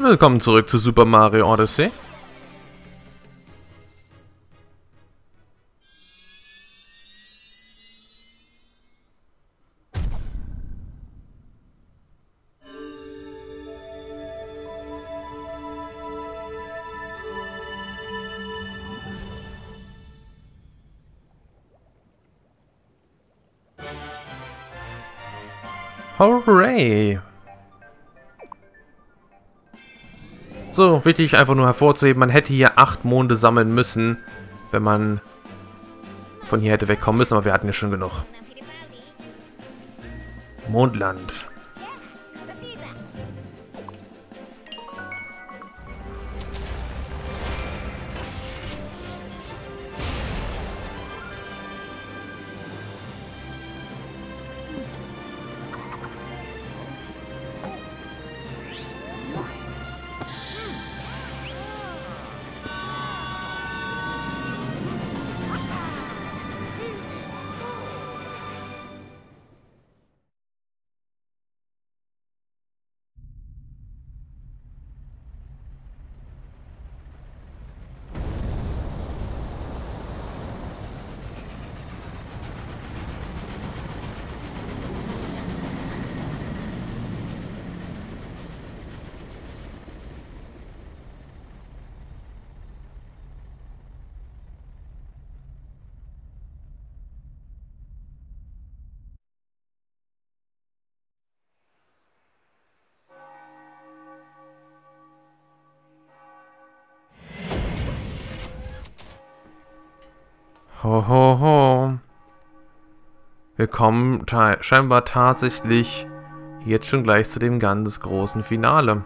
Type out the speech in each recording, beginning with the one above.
Willkommen zurück zu Super Mario Odyssey. Hooray! So, wichtig einfach nur hervorzuheben, man hätte hier 8 Monde sammeln müssen, wenn man von hier hätte wegkommen müssen, aber wir hatten ja schon genug. Mondland. Ho, ho, ho. Wir kommen scheinbar tatsächlich jetzt schon gleich zu dem ganz großen Finale.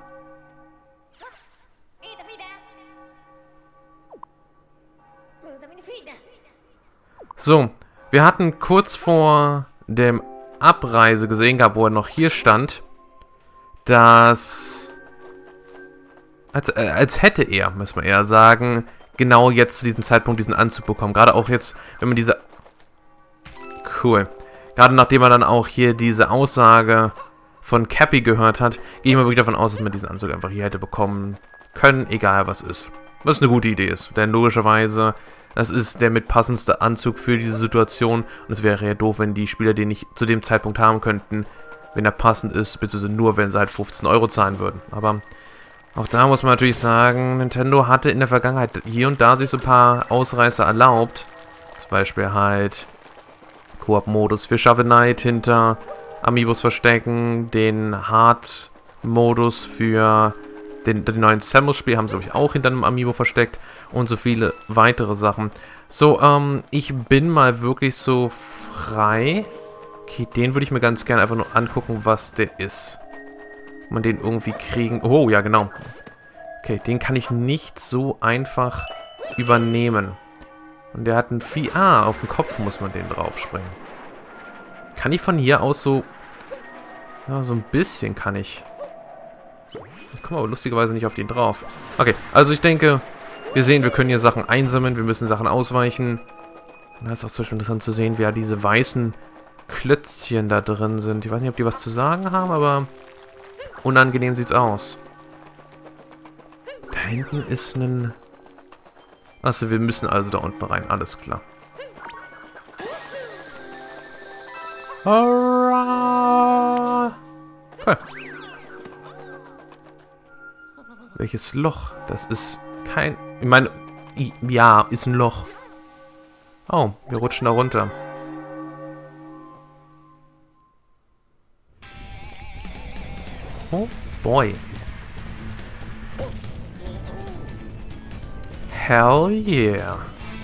So, wir hatten kurz vor dem Abreise gesehen gehabt, wo er noch hier stand, dass als hätte er, müssen wir eher sagen, genau jetzt zu diesem Zeitpunkt diesen Anzug bekommen. Gerade auch jetzt, wenn man diese... Cool. Gerade nachdem man dann auch hier diese Aussage von Cappy gehört hat, gehe ich mal wirklich davon aus, dass man diesen Anzug einfach hier hätte bekommen können, egal was ist. Was eine gute Idee ist. Denn logischerweise, das ist der mitpassendste Anzug für diese Situation. Und es wäre ja doof, wenn die Spieler den nicht zu dem Zeitpunkt haben könnten, wenn er passend ist, beziehungsweise nur, wenn sie halt 15 € zahlen würden. Aber... auch da muss man natürlich sagen, Nintendo hatte in der Vergangenheit hier und da sich so ein paar Ausreißer erlaubt. Zum Beispiel halt Koop-Modus für Shovel Knight hinter Amiibos verstecken, den Hard-Modus für den neuen Samus-Spiel haben sie, glaube ich, auch hinter einem Amiibo versteckt und so viele weitere Sachen. So, ich bin mal wirklich so frei. Okay, den würde ich mir ganz gerne einfach nur angucken, was der ist. Man den irgendwie kriegen... Oh, ja, genau. Okay, den kann ich nicht so einfach übernehmen. Und der hat ein Vieh... Ah, auf den Kopf muss man den draufspringen. Kann ich von hier aus so... Ja, so ein bisschen kann ich... Ich komme aber lustigerweise nicht auf den drauf. Okay, also ich denke, wir sehen, wir können hier Sachen einsammeln, wir müssen Sachen ausweichen. Und da ist auch zum Beispiel interessant zu sehen, wie ja diese weißen Klötzchen da drin sind. Ich weiß nicht, ob die was zu sagen haben, aber... unangenehm sieht's aus. Da hinten ist ein... Achso, wir müssen also da unten rein. Alles klar. Hurra! Okay. Welches Loch? Das ist kein... Ich meine... Ja, ist ein Loch. Oh, wir rutschen da runter. Oh boy. Hell yeah.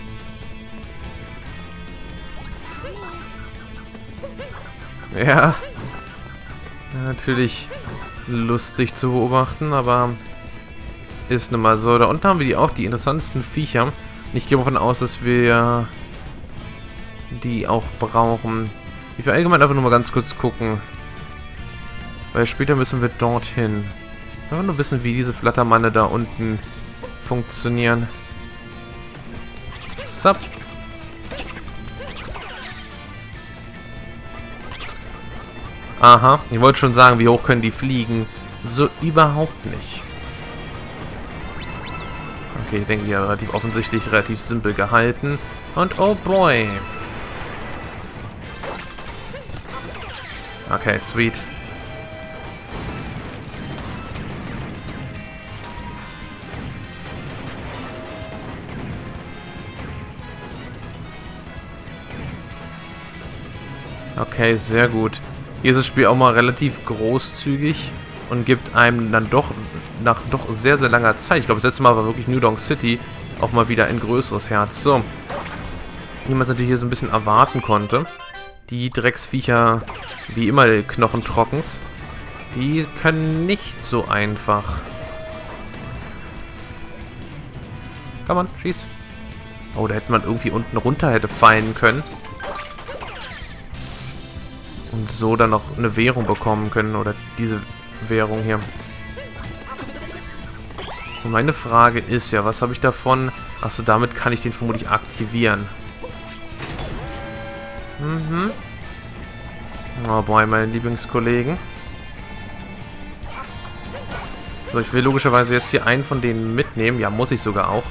Ja. Natürlich lustig zu beobachten, aber ist nun mal so. Da unten haben wir auch die interessantesten Viecher. Ich gehe davon aus, dass wir die auch brauchen. Ich will allgemein einfach nur mal ganz kurz gucken. Weil später müssen wir dorthin. Ich will nur wissen, wie diese Flattermanne da unten funktionieren. Sup. Aha, ich wollte schon sagen, wie hoch können die fliegen? So überhaupt nicht. Okay, ich denke, hier relativ offensichtlich, relativ simpel gehalten. Und oh boy. Okay, sweet. Okay, sehr gut. Hier ist das Spiel auch mal relativ großzügig und gibt einem dann doch nach doch sehr, sehr langer Zeit, ich glaube das letzte Mal war wirklich New Donk City, auch mal wieder ein größeres Herz. So, wie man es natürlich hier so ein bisschen erwarten konnte, die Drecksviecher, wie immer die Knochentrockens, die können nicht so einfach. Komm on, schieß. Oh, da hätte man irgendwie unten runter hätte fallen können. Und so dann noch eine Währung bekommen können. Oder diese Währung hier. So, meine Frage ist ja, was habe ich davon? Achso, damit kann ich den vermutlich aktivieren. Mhm. Oh boy, meine Lieblingskollegen. So, ich will logischerweise jetzt hier einen von denen mitnehmen. Ja, muss ich sogar auch.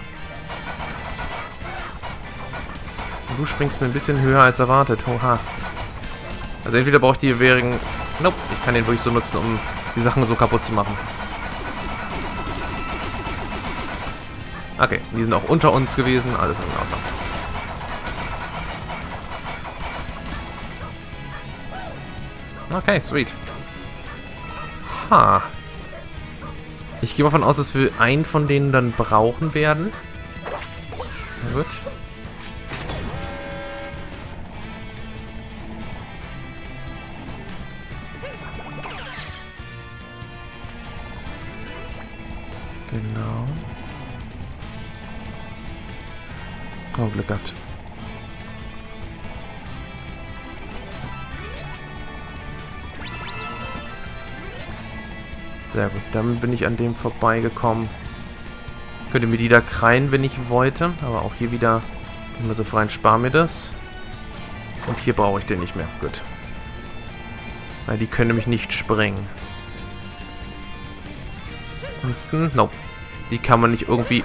Und du springst mir ein bisschen höher als erwartet. Oha. Also entweder brauche ich die Währung... Nope, ich kann den wirklich so nutzen, um die Sachen so kaputt zu machen. Okay, die sind auch unter uns gewesen. Alles in Ordnung. Okay, sweet. Ha. Ich gehe mal davon aus, dass wir einen von denen dann brauchen werden. Na gut. Genau. Oh, Glück gehabt. Sehr gut, damit bin ich an dem vorbeigekommen. Könnte mir die da kreien, wenn ich wollte. Aber auch hier wieder immer so frei, spar mir das. Und hier brauche ich den nicht mehr. Gut. Weil die können nämlich nicht springen. Ansonsten, nope. Die kann man nicht irgendwie...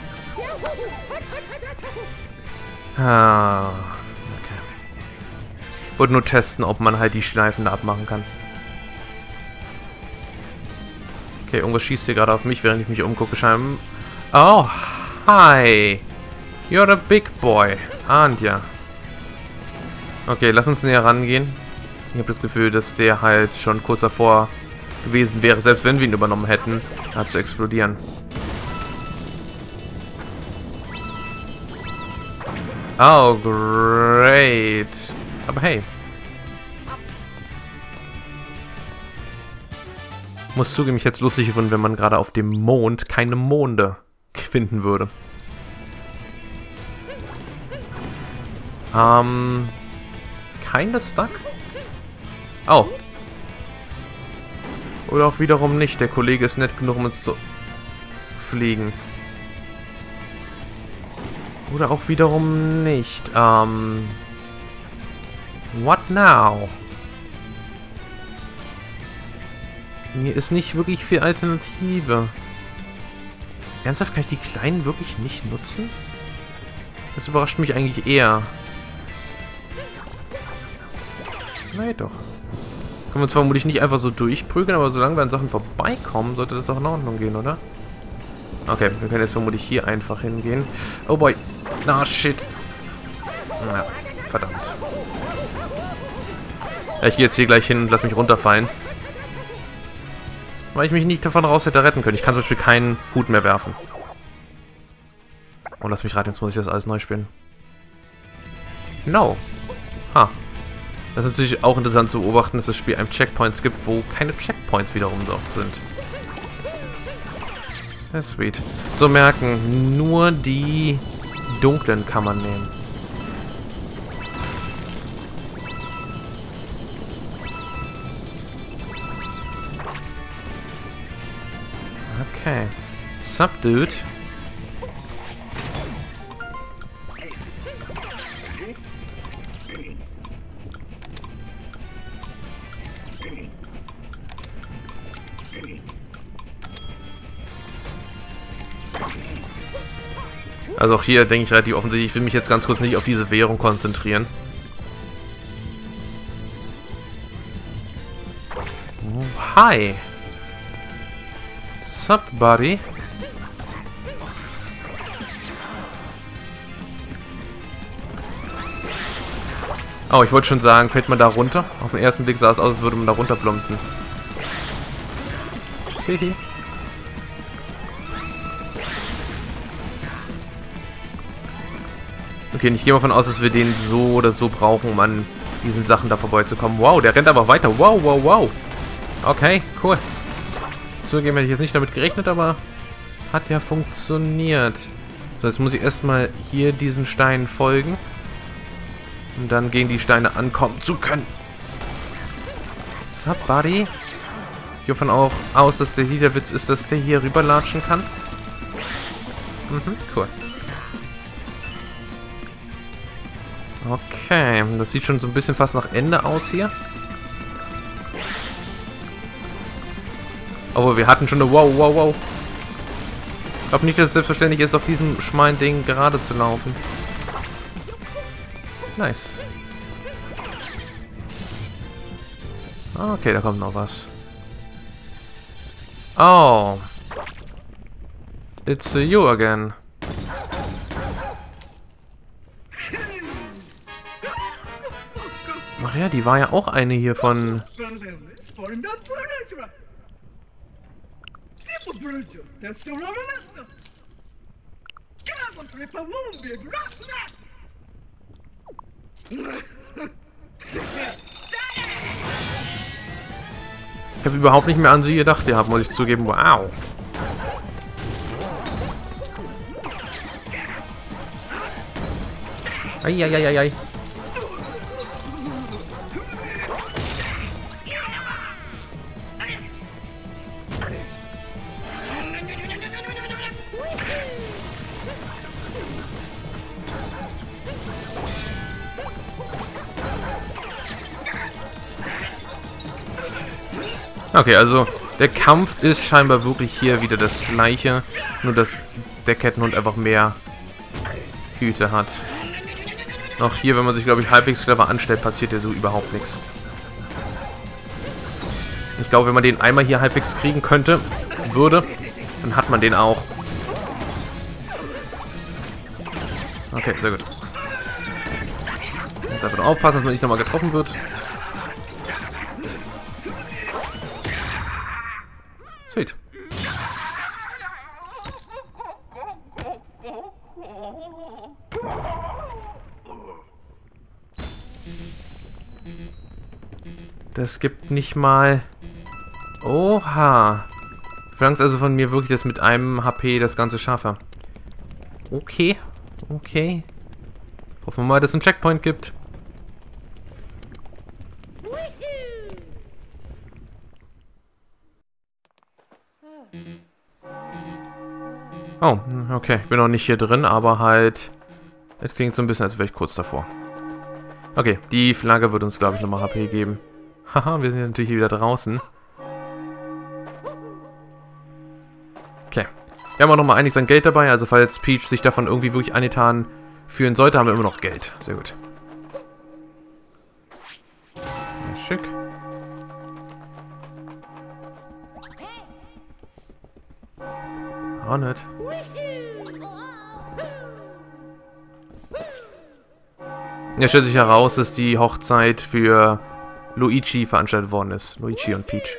Ah, okay. Ich wollte nur testen, ob man halt die Schleifen da abmachen kann. Okay, irgendwas schießt hier gerade auf mich, während ich mich umgucke. Scheinbar. Oh, hi. You're a big boy. Ahnt ja. Okay, lass uns näher rangehen. Ich habe das Gefühl, dass der halt schon kurz davor gewesen wäre, selbst wenn wir ihn übernommen hätten, zu explodieren. Oh, great. Aber hey. Muss zugeben, ich hätte es lustig gefunden, wenn man gerade auf dem Mond keine Monde finden würde. Keine stuck? Oh. Oder auch wiederum nicht. Der Kollege ist nett genug, um uns zu fliegen. Oder auch wiederum nicht. What now? Hier ist nicht wirklich viel Alternative. Ernsthaft, kann ich die Kleinen wirklich nicht nutzen? Das überrascht mich eigentlich eher. Nee, doch. Können wir uns vermutlich nicht einfach so durchprügeln, aber solange wir an Sachen vorbeikommen, sollte das auch in Ordnung gehen, oder? Okay, wir können jetzt vermutlich hier einfach hingehen. Oh boy. Na, shit. Na, verdammt. Ja, ich gehe jetzt hier gleich hin und lass mich runterfallen. Weil ich mich nicht davon raus hätte retten können. Ich kann zum Beispiel keinen Hut mehr werfen. Oh, lass mich raten, jetzt muss ich das alles neu spielen. No. Ha. Das ist natürlich auch interessant zu beobachten, dass das Spiel einem Checkpoints gibt, wo keine Checkpoints wiederum drauf sind. Sehr sweet. So, merken, nur die dunklen kann man nehmen. Okay. Sup, dude? Also auch hier denke ich relativ offensichtlich, ich will mich jetzt ganz kurz nicht auf diese Währung konzentrieren. Oh, hi. Sup, buddy? Oh, ich wollte schon sagen, fällt man da runter? Auf den ersten Blick sah es aus, als würde man da runter plumpsen. Hihi. Okay, und ich gehe mal davon aus, dass wir den so oder so brauchen, um an diesen Sachen da vorbeizukommen. Wow, der rennt aber weiter. Wow, wow, wow. Okay, cool. Zugegeben hätte ich jetzt nicht damit gerechnet, aber hat ja funktioniert. So, jetzt muss ich erstmal hier diesen Steinen folgen. Um dann gegen die Steine ankommen zu können. Sup, buddy? Ich gehe davon auch aus, dass der Witz ist, dass der hier rüberlatschen kann. Mhm, cool. Okay, das sieht schon so ein bisschen fast nach Ende aus hier. Aber wir hatten schon eine... Wow, wow, wow. Ich glaube nicht, dass es selbstverständlich ist, auf diesem schmalen Ding gerade zu laufen. Nice. Okay, da kommt noch was. Oh. It's you again. Ach ja, die war ja auch eine hier von... Ich habe überhaupt nicht mehr an sie gedacht, ja, muss ich zugeben. Wow. Eieieiei. Okay, also der Kampf ist scheinbar wirklich hier wieder das gleiche, nur dass der Kettenhund einfach mehr Hüte hat. Auch hier, wenn man sich, glaube ich, halbwegs clever anstellt, passiert ja so überhaupt nichts. Ich glaube, wenn man den einmal hier halbwegs kriegen könnte, dann hat man den auch. Okay, sehr gut. Jetzt einfach nur aufpassen, dass man nicht nochmal getroffen wird. Sweet. Das gibt nicht mal... Oha. Du verlangst also von mir wirklich, dass mit einem HP das Ganze schaffe. Okay. Okay. Hoffen wir mal, dass es einen Checkpoint gibt. Oh, okay. Ich bin noch nicht hier drin, aber halt... Es klingt so ein bisschen, als wäre ich kurz davor. Okay, die Flagge wird uns, glaube ich, nochmal HP geben. Haha, wir sind ja natürlich wieder draußen. Okay. Wir haben auch nochmal einiges an Geld dabei, also falls Peach sich davon irgendwie wirklich angetan fühlen sollte, haben wir immer noch Geld. Sehr gut. Ja, schick. Auch nicht. Ja, stellt sich heraus, dass die Hochzeit für Luigi veranstaltet worden ist. Luigi und Peach.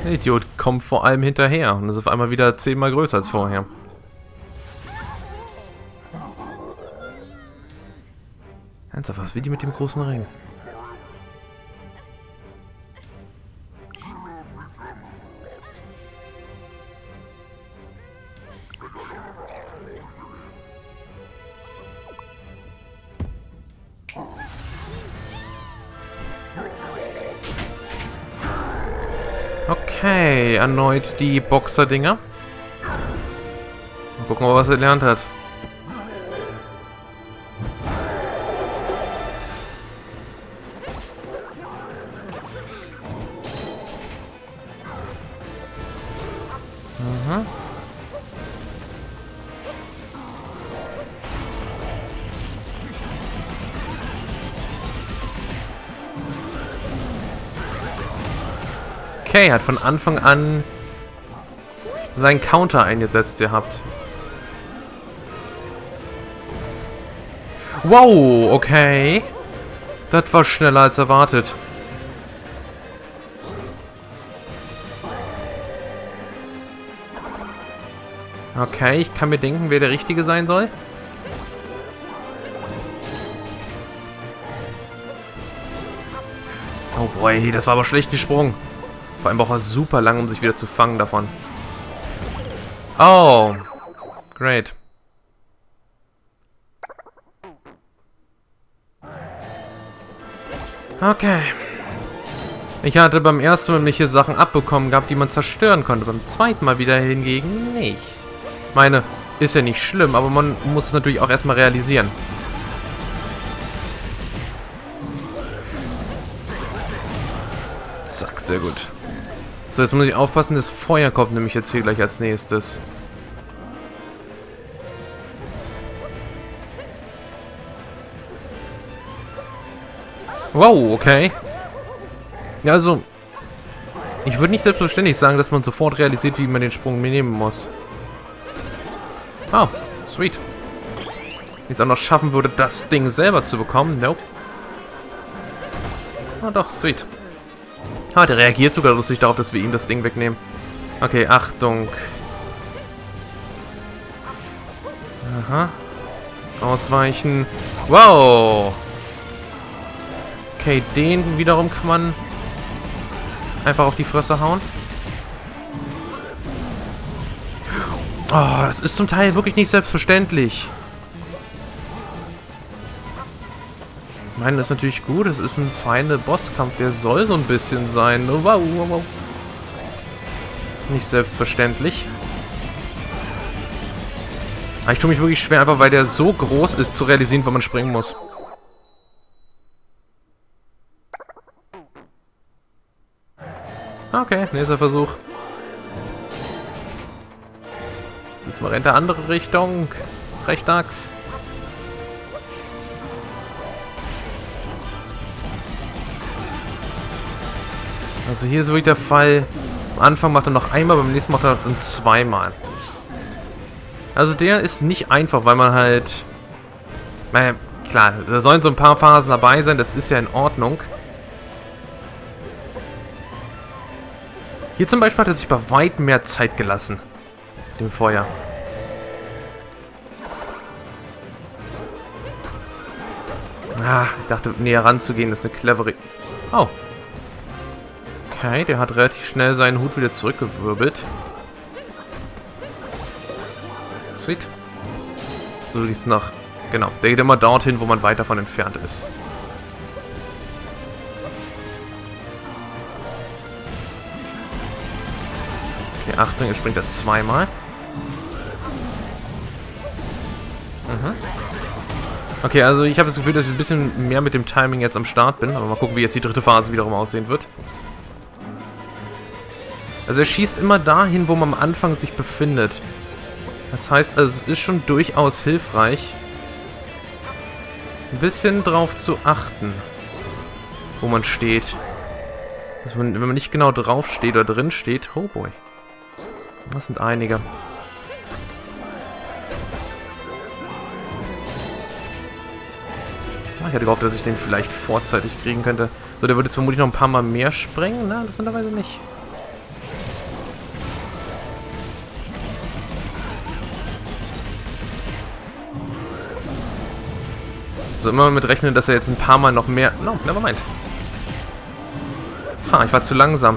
Der Idiot kommt vor allem hinterher und ist auf einmal wieder 10-mal größer als vorher. Ernsthaft, was wie die mit dem großen Ring? Okay, erneut die Boxer-Dinger. Mal gucken, was er gelernt hat. Mhm. Okay, hat von Anfang an seinen Counter eingesetzt gehabt. Wow, okay. Das war schneller als erwartet. Okay, ich kann mir denken, wer der Richtige sein soll. Oh boy, das war aber schlecht gesprungen. Vor allem braucht er super lang, um sich wieder zu fangen davon. Oh. Great. Okay. Ich hatte beim ersten Mal nämlich Sachen abbekommen gehabt, die man zerstören konnte. Beim zweiten Mal wieder hingegen nicht. Ich meine, ist ja nicht schlimm, aber man muss es natürlich auch erstmal realisieren. Zack, sehr gut. So, jetzt muss ich aufpassen, das Feuer kommt nämlich jetzt hier gleich als nächstes. Wow, okay. Ja, also, ich würde nicht selbstverständlich sagen, dass man sofort realisiert, wie man den Sprung nehmen muss. Oh, sweet. Wenn ich es auch noch schaffen würde, das Ding selber zu bekommen. Nope. Ah, doch, sweet. Ah, der reagiert sogar lustig darauf, dass wir ihm das Ding wegnehmen. Okay, Achtung. Aha. Ausweichen. Wow. Okay, den wiederum kann man einfach auf die Fresse hauen. Oh, das ist zum Teil wirklich nicht selbstverständlich. Ich meine, das ist natürlich gut. Es ist ein feiner Bosskampf. Der soll so ein bisschen sein. Wow, wow, wow. Nicht selbstverständlich. Aber ich tue mich wirklich schwer, einfach weil der so groß ist, zu realisieren, wann man springen muss. Okay, nächster Versuch. Diesmal rennt er andere Richtung. Rechtachs. Also hier ist wirklich der Fall. Am Anfang macht er noch einmal, beim nächsten macht er dann zweimal. Also der ist nicht einfach, weil man halt... Naja, klar, da sollen so ein paar Phasen dabei sein, das ist ja in Ordnung. Hier zum Beispiel hat er sich bei weitem mehr Zeit gelassen. Dem Feuer. Ah, ich dachte, näher ranzugehen ist eine clevere... Oh. Okay, der hat relativ schnell seinen Hut wieder zurückgewirbelt. Sweet. So, die ist noch... Genau, der geht immer dorthin, wo man weit davon entfernt ist. Okay, Achtung, jetzt springt er zweimal. Mhm. Okay, also ich habe das Gefühl, dass ich ein bisschen mehr mit dem Timing jetzt am Start bin. Aber mal gucken, wie jetzt die dritte Phase wiederum aussehen wird. Also er schießt immer dahin, wo man am Anfang sich befindet. Das heißt, also es ist schon durchaus hilfreich, ein bisschen drauf zu achten, wo man steht. Also wenn man nicht genau drauf steht oder drin steht, oh boy. Das sind einige. Ich hatte gehofft, dass ich den vielleicht vorzeitig kriegen könnte. So, der wird jetzt vermutlich noch ein paar Mal mehr sprengen. Na, interessanterweise nicht. So immer mit rechnen, dass er jetzt ein paar Mal noch mehr... No, nevermind. Ha, ich war zu langsam.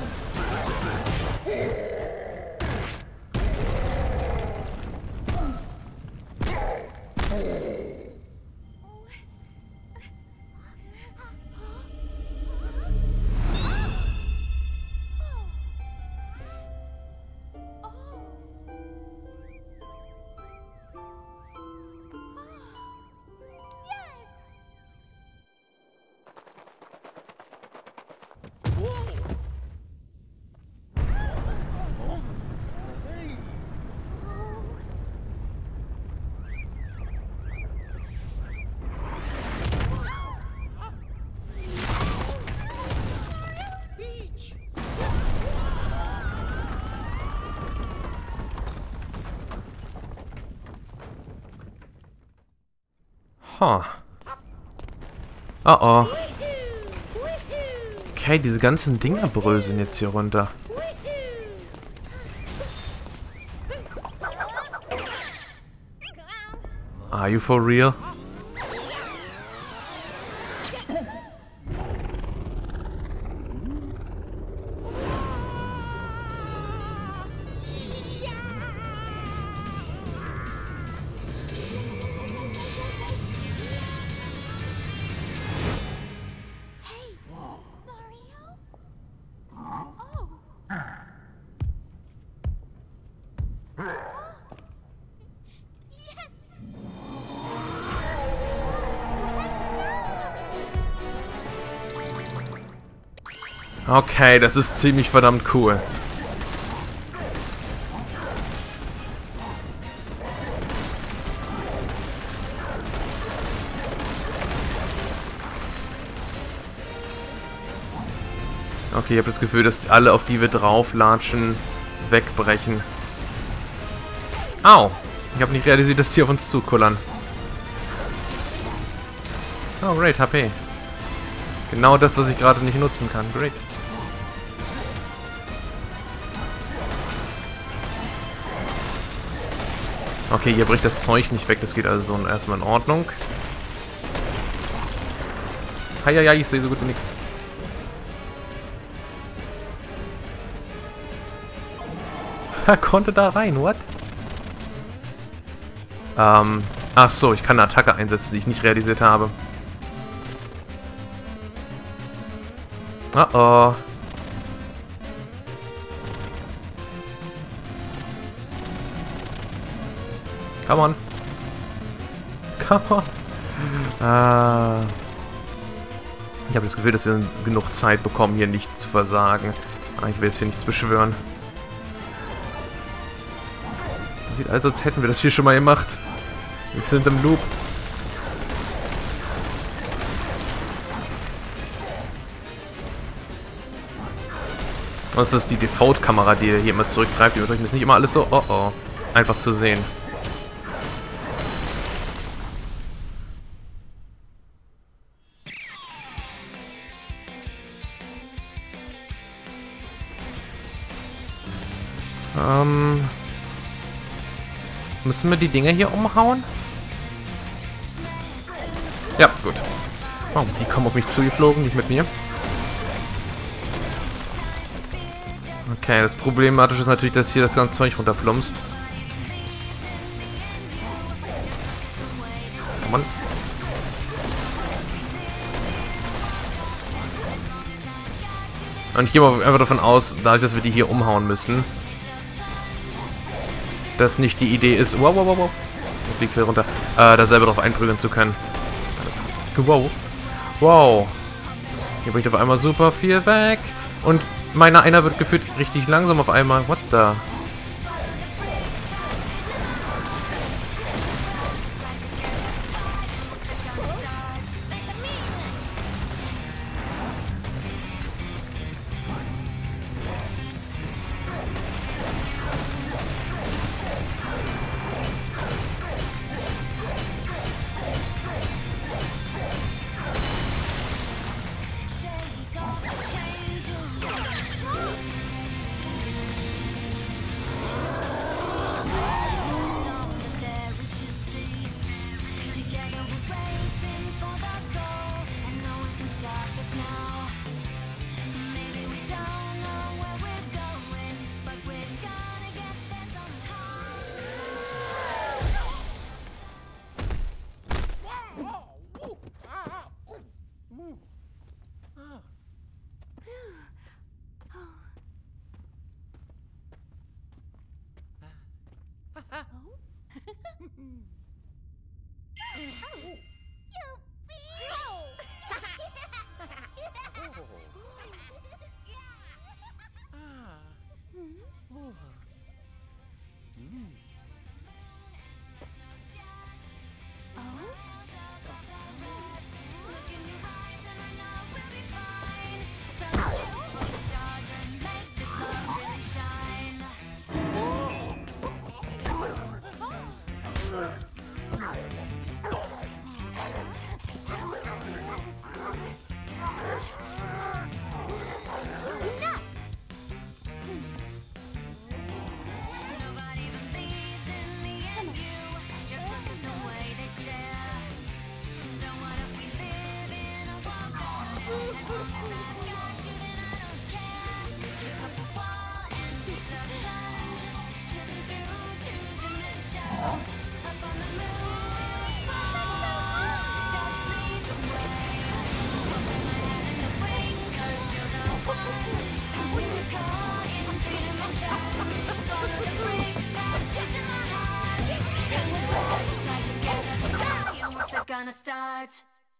Huh. Oh oh. Okay, diese ganzen Dinger bröseln jetzt hier runter. Are you for real? Okay, das ist ziemlich verdammt cool. Okay, ich habe das Gefühl, dass alle, auf die wir drauflatschen, wegbrechen. Au! Ich habe nicht realisiert, dass die auf uns zukullern. Oh, great, HP. Genau das, was ich gerade nicht nutzen kann. Great. Okay, hier bricht das Zeug nicht weg. Das geht also erstmal in Ordnung. Heieiei, ich sehe so gut wie nix. Er konnte da rein, what? Ach so, ich kann eine Attacke einsetzen, die ich nicht realisiert habe. Oh oh. Come on. Come on. Ich habe das Gefühl, dass wir genug Zeit bekommen, hier nichts zu versagen. Ich will jetzt hier nichts beschwören. Sieht also, als hätten wir das hier schon mal gemacht. Wir sind im Loop. Und das ist die Default-Kamera, die hier immer zurückgreift. Die wird euch nicht immer alles so, oh oh, einfach zu sehen. Müssen wir die Dinger hier umhauen? Ja, gut. Oh, die kommen auf mich zugeflogen, nicht mit mir. Okay, das Problematische ist natürlich, dass hier das ganze Zeug runterplumpst. Come on. Und ich gehe mal einfach davon aus, dadurch, dass wir die hier umhauen müssen, dass nicht die Idee ist, wow, wow, wow, wow, das fliegt viel runter, da selber drauf einprügeln zu können. Wow. Wow. Hier bricht auf einmal super viel weg. Und einer wird gefühlt richtig langsam auf einmal. What the? Gonna start.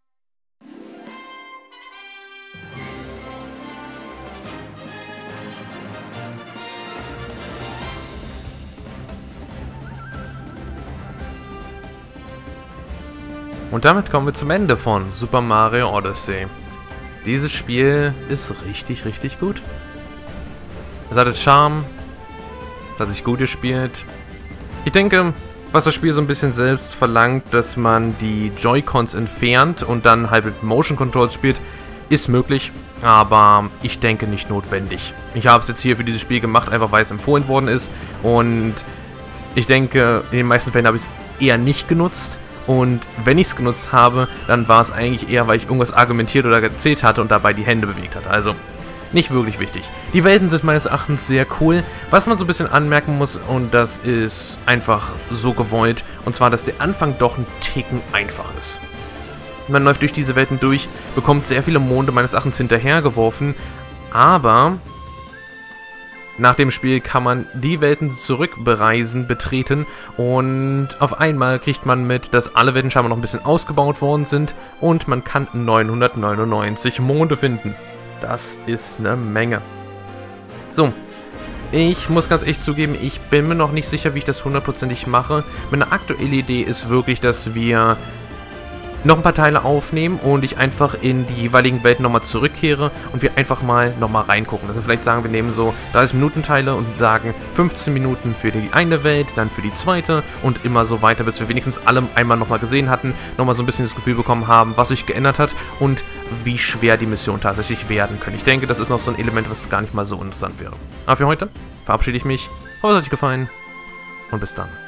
Und damit kommen wir zum Ende von Super Mario Odyssey. Dieses Spiel ist richtig, richtig gut. Es hat Charme, es hat sich gut gespielt. Ich denke, was das Spiel so ein bisschen selbst verlangt, dass man die Joy-Cons entfernt und dann halt mit Motion Controls spielt, ist möglich, aber ich denke nicht notwendig. Ich habe es jetzt hier für dieses Spiel gemacht, einfach weil es empfohlen worden ist, und ich denke, in den meisten Fällen habe ich es eher nicht genutzt, und wenn ich es genutzt habe, dann war es eigentlich eher, weil ich irgendwas argumentiert oder erzählt hatte und dabei die Hände bewegt hat. Also nicht wirklich wichtig. Die Welten sind meines Erachtens sehr cool. Was man so ein bisschen anmerken muss, und das ist einfach so gewollt, und zwar, dass der Anfang doch ein Ticken einfach ist. Man läuft durch diese Welten durch, bekommt sehr viele Monde meines Erachtens hinterhergeworfen, aber nach dem Spiel kann man die Welten zurückbereisen, betreten, und auf einmal kriegt man mit, dass alle Welten scheinbar noch ein bisschen ausgebaut worden sind und man kann 999 Monde finden. Das ist eine Menge. So, ich muss ganz echt zugeben, ich bin mir noch nicht sicher, wie ich das hundertprozentig mache. Meine aktuelle Idee ist wirklich, dass wir noch ein paar Teile aufnehmen und ich einfach in die jeweiligen Welten nochmal zurückkehre und wir einfach mal nochmal reingucken. Also vielleicht sagen wir nehmen so 30 Minuten Teile und sagen 15 Minuten für die eine Welt, dann für die zweite und immer so weiter, bis wir wenigstens alle einmal nochmal gesehen hatten, nochmal so ein bisschen das Gefühl bekommen haben, was sich geändert hat und wie schwer die Missionen tatsächlich werden können. Ich denke, das ist noch so ein Element, was gar nicht mal so interessant wäre. Aber für heute verabschiede ich mich. Hoffe, es hat euch gefallen und bis dann.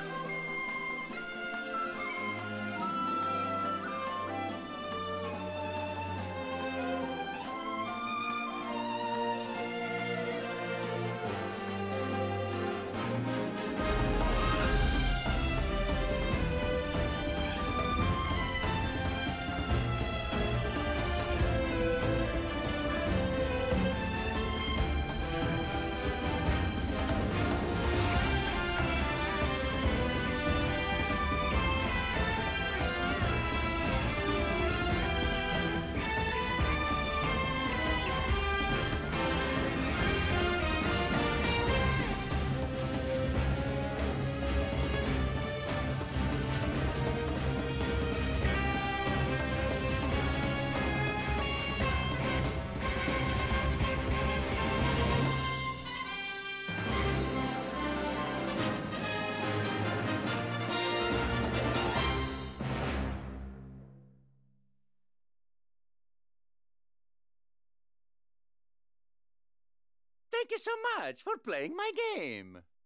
Thank you so much for playing my game.